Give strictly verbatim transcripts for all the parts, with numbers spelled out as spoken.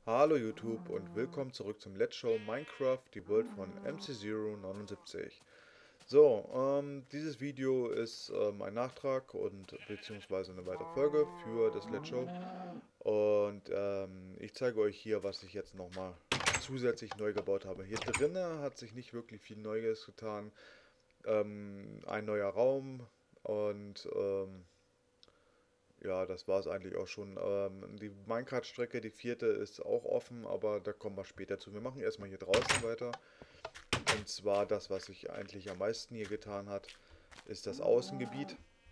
Hallo YouTube und willkommen zurück zum Let's Show Minecraft, die World von M C zero neunundsiebzig. So, ähm, dieses Video ist ähm, ein Nachtrag und beziehungsweise eine weitere Folge für das Let's Show. Und ähm, ich zeige euch hier, was ich jetzt nochmal zusätzlich neu gebaut habe. Hier drinnen hat sich nicht wirklich viel Neues getan. Ähm, ein neuer Raum und ähm, ja, das war es eigentlich auch schon. Ähm, die Minecraft-Strecke, die vierte, ist auch offen, aber da kommen wir später zu. Wir machen erstmal hier draußen weiter. Und zwar das, was sich eigentlich am meisten hier getan hat, ist das Außengebiet.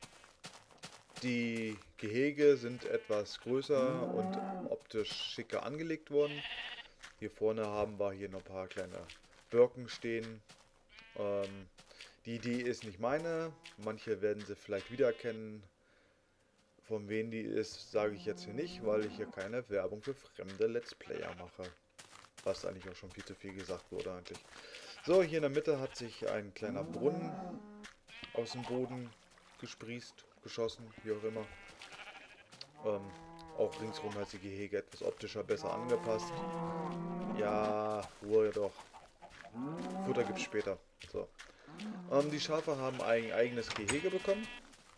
Die Gehege sind etwas größer und optisch schicker angelegt worden. Hier vorne haben wir hier noch ein paar kleine Birken stehen. Ähm, die Idee ist nicht meine. Manche werden sie vielleicht wiedererkennen. Von wem die ist, sage ich jetzt hier nicht, weil ich hier keine Werbung für fremde Let's Player mache. Was eigentlich auch schon viel zu viel gesagt wurde eigentlich. So, hier in der Mitte hat sich ein kleiner Brunnen aus dem Boden gesprießt, geschossen, wie auch immer. Ähm, auch ringsherum hat die Gehege etwas optischer besser angepasst. Ja, Ruhe doch. Futter gibt's später. So. Ähm, die Schafe haben ein eigenes Gehege bekommen,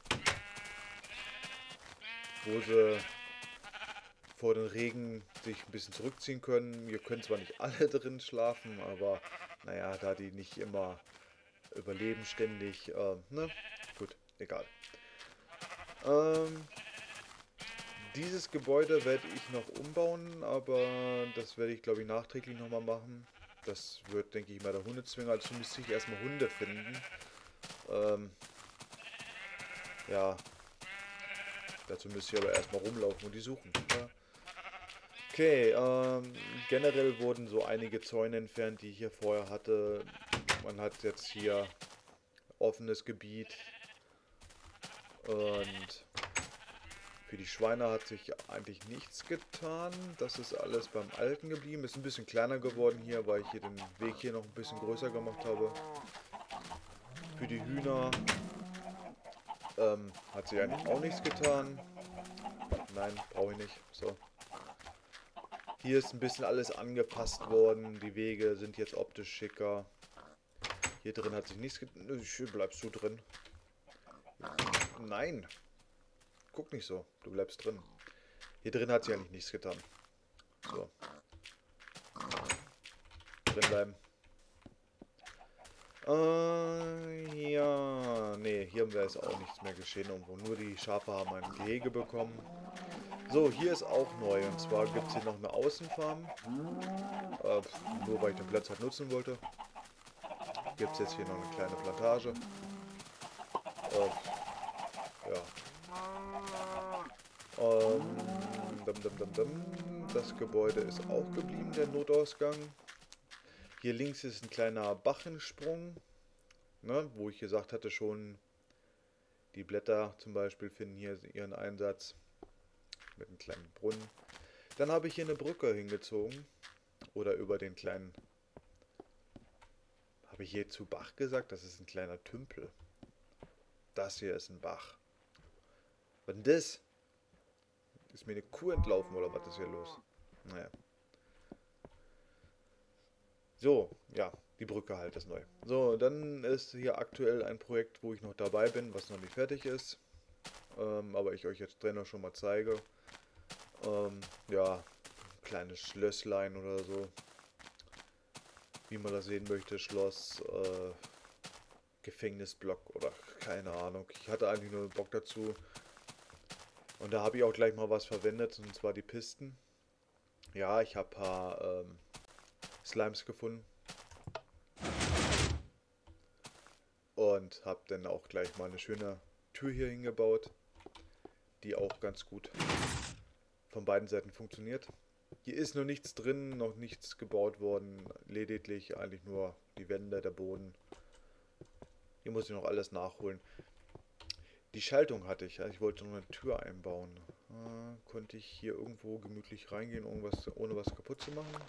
wo sie vor den Regen sich ein bisschen zurückziehen können. Wir können zwar nicht alle drin schlafen, aber naja, da die nicht immer überleben ständig, äh, ne? Gut, egal. Ähm, dieses Gebäude werde ich noch umbauen, aber das werde ich glaube ich nachträglich nochmal machen. Das wird, denke ich mal, der Hundezwinger. Also müsste ich erstmal Hunde finden. Ähm, ja, dazu müsste ich aber erstmal rumlaufen und die suchen. Ja. Okay, ähm, generell wurden so einige Zäune entfernt, die ich hier vorher hatte. Man hat jetzt hier offenes Gebiet und für die Schweine hat sich eigentlich nichts getan. Das ist alles beim Alten geblieben. Ist ein bisschen kleiner geworden hier, weil ich hier den Weg hier noch ein bisschen größer gemacht habe. Für die Hühner ähm, hat sich eigentlich auch nichts getan. Nein, brauche ich nicht. So. Hier ist ein bisschen alles angepasst worden. Die Wege sind jetzt optisch schicker. Hier drin hat sich nichts getan. Schön, bleibst du drin. Nein. Guck nicht so. Du bleibst drin. Hier drin hat sich eigentlich nichts getan. So. Drin bleiben. Äh, ja. Nee, hier haben wir jetzt auch nichts mehr geschehen irgendwo. Nur die Schafe haben ein Gehege bekommen. So, hier ist auch neu. Und zwar gibt es hier noch eine Außenfarm. Äh, nur weil ich den Platz halt nutzen wollte. Gibt es jetzt hier noch eine kleine Plantage. Äh, ja. Ähm, dum, dum, dum, dum. Das Gebäude ist auch geblieben, der Notausgang. Hier links ist ein kleiner Bachensprung, ne, wo ich gesagt hatte schon, die Blätter zum Beispiel finden hier ihren Einsatz mit einem kleinen Brunnen. Dann habe ich hier eine Brücke hingezogen oder über den kleinen, habe ich hier zu Bach gesagt? Das ist ein kleiner Tümpel. Das hier ist ein Bach. Was denn das? Ist mir eine Kuh entlaufen oder was ist hier los? Naja. So, ja, die Brücke halt ist neu. So, dann ist hier aktuell ein Projekt, wo ich noch dabei bin, was noch nicht fertig ist. Ähm, aber ich euch jetzt Trainer schon mal zeige. Ähm, ja, kleines Schlösslein oder so. Wie man das sehen möchte, Schloss, äh, Gefängnisblock oder keine Ahnung. Ich hatte eigentlich nur Bock dazu. Und da habe ich auch gleich mal was verwendet, und zwar die Pisten. Ja, ich habe ein paar ähm, Slimes gefunden. Und habe dann auch gleich mal eine schöne Tür hier hingebaut, die auch ganz gut von beiden Seiten funktioniert. Hier ist noch nichts drin, noch nichts gebaut worden, lediglich eigentlich nur die Wände, der Boden. Hier muss ich noch alles nachholen. Die Schaltung hatte ich, also ich wollte noch eine Tür einbauen. Äh, konnte ich hier irgendwo gemütlich reingehen, irgendwas, ohne was kaputt zu machen?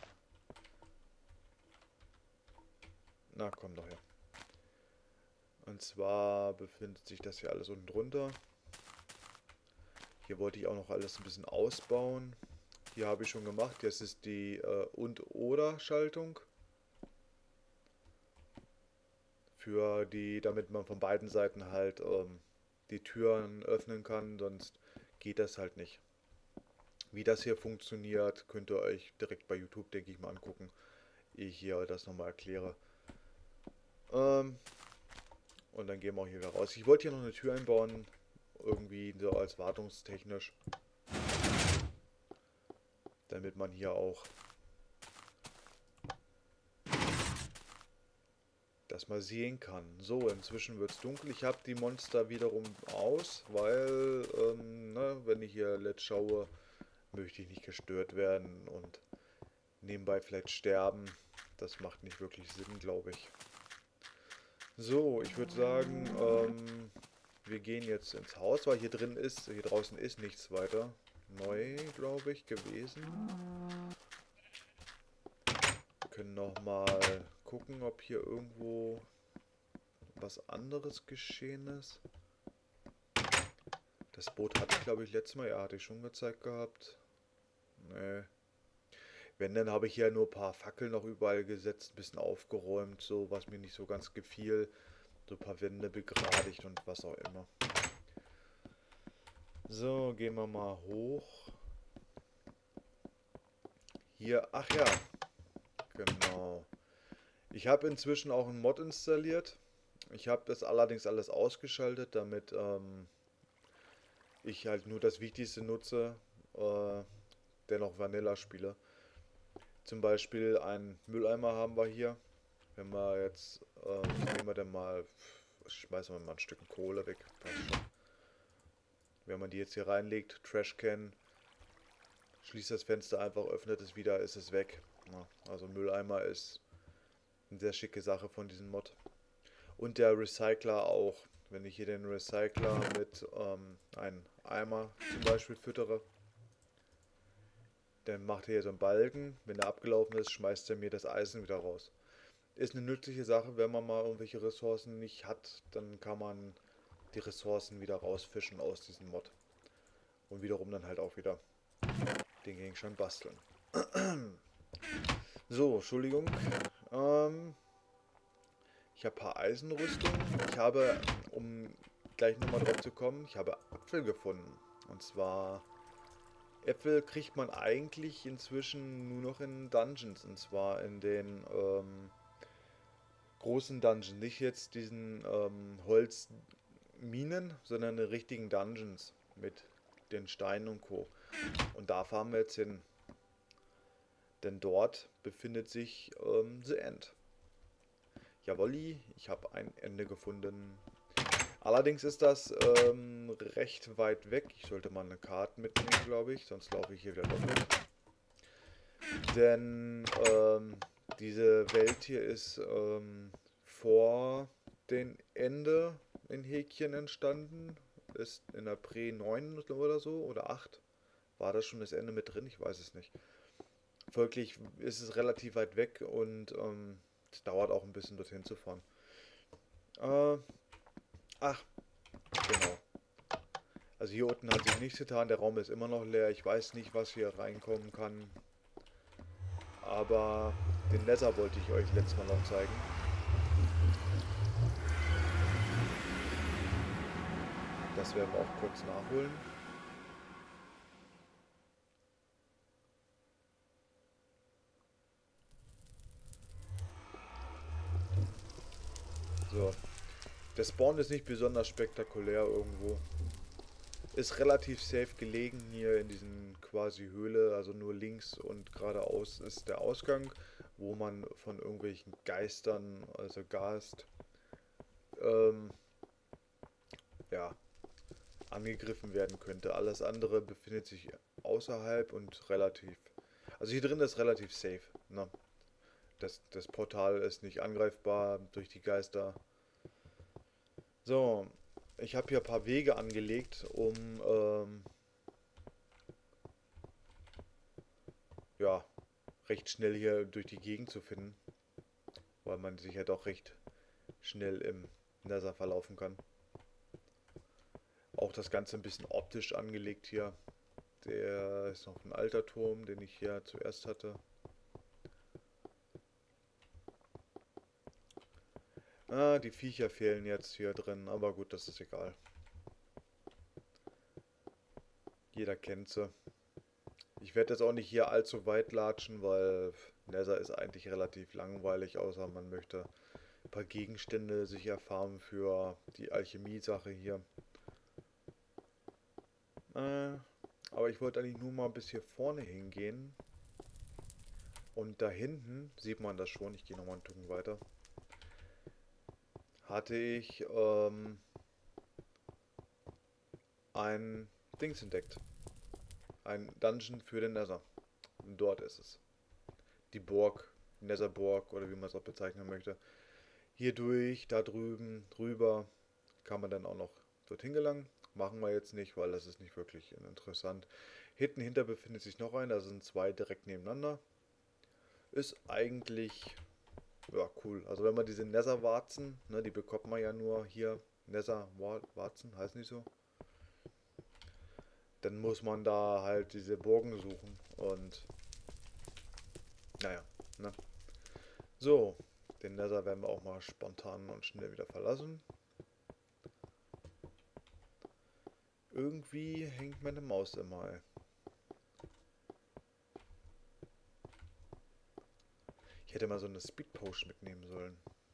Na, komm doch her. Und zwar befindet sich das hier alles unten drunter. Hier wollte ich auch noch alles ein bisschen ausbauen. Hier habe ich schon gemacht. Das ist die äh, Und-Oder-Schaltung. Für die, damit man von beiden Seiten halt ähm, die Türen öffnen kann, sonst geht das halt nicht. Wie das hier funktioniert, könnt ihr euch direkt bei YouTube, denke ich mal, angucken, ehe ich hier das nochmal erkläre. Ähm, und dann gehen wir auch hier wieder raus. Ich wollte hier noch eine Tür einbauen, irgendwie so als wartungstechnisch, damit man hier auch das mal sehen kann. So, inzwischen wird es dunkel. Ich habe die Monster wiederum aus, weil, ähm, ne, wenn ich hier let's schaue, möchte ich nicht gestört werden und nebenbei vielleicht sterben. Das macht nicht wirklich Sinn, glaube ich. So, ich würde sagen, ähm, wir gehen jetzt ins Haus, weil hier drin ist, hier draußen ist nichts weiter neu, glaube ich, gewesen. Wir können noch mal gucken, ob hier irgendwo was anderes geschehen ist. Das Boot hatte ich, glaube ich, letztes Mal, ja, hatte ich schon gezeigt gehabt. Nee. Wenn, dann habe ich hier nur ein paar Fackeln noch überall gesetzt, ein bisschen aufgeräumt, so, was mir nicht so ganz gefiel. So ein paar Wände begradigt und was auch immer. So, gehen wir mal hoch. Hier, ach ja, genau. Ich habe inzwischen auch einen Mod installiert. Ich habe das allerdings alles ausgeschaltet, damit ähm, ich halt nur das Wichtigste nutze, äh, dennoch Vanilla spiele. Zum Beispiel einen Mülleimer haben wir hier. Wenn wir jetzt, äh, nehmen wir dann mal, schmeißen wir mal ein Stück Kohle weg. Passt schon. Wenn man die jetzt hier reinlegt, Trashcan, schließt das Fenster einfach, öffnet es wieder, ist es weg. Ja, also Mülleimer ist eine sehr schicke Sache von diesem Mod. Und der Recycler auch. Wenn ich hier den Recycler mit ähm, einem Eimer zum Beispiel füttere, dann macht er hier so einen Balken. Wenn er abgelaufen ist, schmeißt er mir das Eisen wieder raus. Ist eine nützliche Sache, wenn man mal irgendwelche Ressourcen nicht hat, dann kann man die Ressourcen wieder rausfischen aus diesem Mod. Und wiederum dann halt auch wieder den Gegenstand basteln. So, Entschuldigung. Ähm, ich habe ein paar Eisenrüstungen. Ich habe, um gleich nochmal drauf zu kommen, ich habe Äpfel gefunden. Und zwar, Äpfel kriegt man eigentlich inzwischen nur noch in Dungeons. Und zwar in den ähm, großen Dungeons. Nicht jetzt diesen ähm, Holzminen, sondern in richtigen Dungeons mit den Steinen und Co. Und da fahren wir jetzt hin. Denn dort befindet sich ähm, The End. Jawolli, ich habe ein Ende gefunden. Allerdings ist das ähm, recht weit weg. Ich sollte mal eine Karte mitnehmen, glaube ich. Sonst laufe ich hier wieder doppelt. Denn ähm, diese Welt hier ist ähm, vor dem Ende in Häkchen entstanden. Ist in der Prä neun oder so oder acht. War das schon das Ende mit drin? Ich weiß es nicht. Folglich ist es relativ weit weg und ähm, es dauert auch ein bisschen dorthin zu fahren. Äh, ach, genau. Also hier unten hat sich nichts getan, der Raum ist immer noch leer. Ich weiß nicht, was hier reinkommen kann. Aber den Nether wollte ich euch letztes Mal noch zeigen. Das werden wir auch kurz nachholen. So. Der Spawn ist nicht besonders spektakulär irgendwo. Ist relativ safe gelegen hier in diesen quasi Höhle, also nur links und geradeaus ist der Ausgang, wo man von irgendwelchen Geistern, also Geist, ähm, ja, angegriffen werden könnte. Alles andere befindet sich außerhalb und relativ, also hier drin ist relativ safe, ne? Das, das Portal ist nicht angreifbar durch die Geister. So, ich habe hier ein paar Wege angelegt, um ähm, ja, recht schnell hier durch die Gegend zu finden, weil man sich ja doch recht schnell im Nether verlaufen kann. Auch das Ganze ein bisschen optisch angelegt hier. Der ist noch ein alter Turm, den ich hier zuerst hatte. Ah, die Viecher fehlen jetzt hier drin, aber gut, das ist egal. Jeder kennt sie. Ich werde jetzt auch nicht hier allzu weit latschen, weil Nether ist eigentlich relativ langweilig, außer man möchte ein paar Gegenstände sich erfarmen für die Alchemie-Sache hier. Äh, aber ich wollte eigentlich nur mal bis hier vorne hingehen. Und da hinten sieht man das schon, ich gehe nochmal einen Tucken weiter. Hatte ich ähm, ein Dings entdeckt. Ein Dungeon für den Nether. Und dort ist es. Die Burg, Netherburg oder wie man es auch bezeichnen möchte. Hier durch, da drüben, drüber kann man dann auch noch dorthin gelangen. Machen wir jetzt nicht, weil das ist nicht wirklich interessant. Hinten hinter befindet sich noch ein, da sind zwei direkt nebeneinander. Ist eigentlich ja, cool. Also wenn man diese Nether-Warzen, ne, die bekommt man ja nur hier, Nether-Warzen, heißt nicht so. Dann muss man da halt diese Burgen suchen und naja, ne. So, den Nether werden wir auch mal spontan und schnell wieder verlassen. Irgendwie hängt meine Maus immer, ey. Ich hätte mal so eine Speed Potion mitnehmen sollen.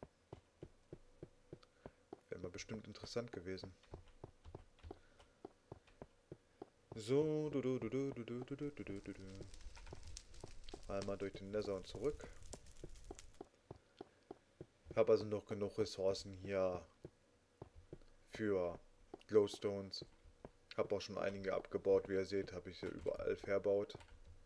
Wäre mal bestimmt interessant gewesen. So, du, du, du, du, du, du, du, du, du, du. Einmal durch den Nether und zurück. Ich habe also noch genug Ressourcen hier für Glowstones. Habe auch schon einige abgebaut, wie ihr seht, habe ich sie überall verbaut.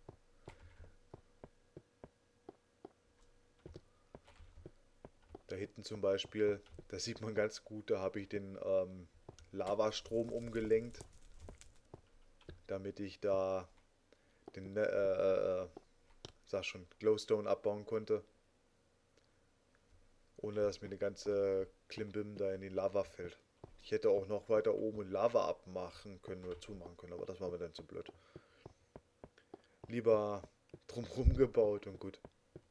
Da hinten zum Beispiel, das sieht man ganz gut, da habe ich den ähm, Lavastrom umgelenkt, damit ich da den äh, äh, sag schon, Glowstone abbauen konnte, ohne dass mir eine ganze Klimbim da in die Lava fällt. Ich hätte auch noch weiter oben Lava abmachen können oder zumachen können, aber das war mir dann zu blöd. Lieber drumherum gebaut und gut.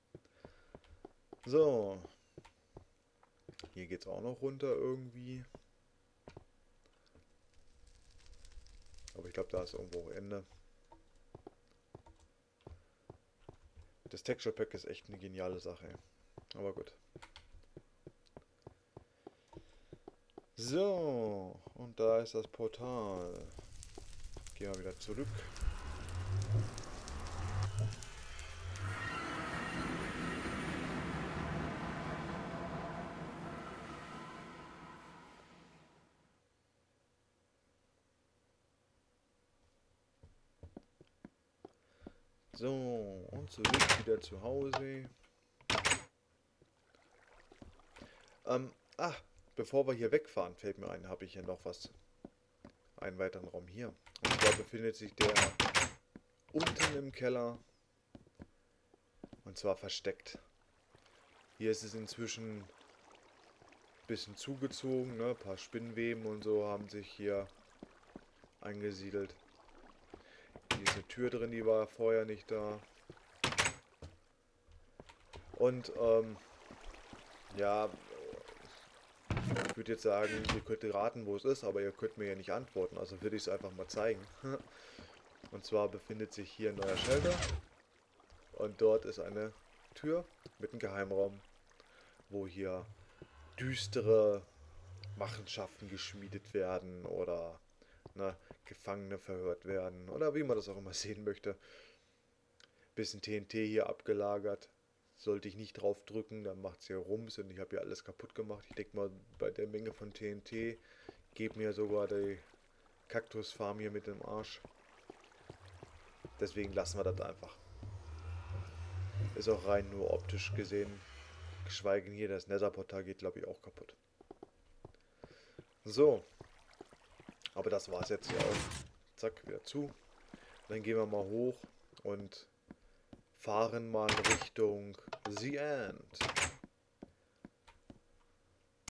So. Hier geht es auch noch runter irgendwie. Aber ich glaube, da ist irgendwo auch Ende. Das Texture Pack ist echt eine geniale Sache. Aber gut. So, und da ist das Portal. Gehen wir wieder zurück. So, und zurück wieder zu Hause. Ähm, ah, bevor wir hier wegfahren, fällt mir ein, habe ich hier noch was. Einen weiteren Raum hier. Und zwar befindet sich der unten im Keller. Und zwar versteckt. Hier ist es inzwischen ein bisschen zugezogen, ne? Ein paar Spinnweben und so haben sich hier eingesiedelt. Hier ist eine Tür drin, die war vorher nicht da. Und, ähm, ja, ich würde jetzt sagen, ihr könnt raten, wo es ist, aber ihr könnt mir ja nicht antworten, also würde ich es einfach mal zeigen. Und zwar befindet sich hier ein neuer Shelter. Und dort ist eine Tür mit einem Geheimraum, wo hier düstere Machenschaften geschmiedet werden oder ne, Gefangene verhört werden oder wie man das auch immer sehen möchte. Bisschen T N T hier abgelagert. Sollte ich nicht drauf drücken, dann macht es hier Rums und ich habe hier alles kaputt gemacht. Ich denke mal, bei der Menge von T N T geht mir sogar die Kaktusfarm hier mit dem Arsch. Deswegen lassen wir das einfach. Ist auch rein nur optisch gesehen. Geschweige denn hier, das Nether-Portal geht, glaube ich, auch kaputt. So. Aber das war es jetzt hier auch. Zack, wieder zu. Dann gehen wir mal hoch und fahren mal Richtung The End.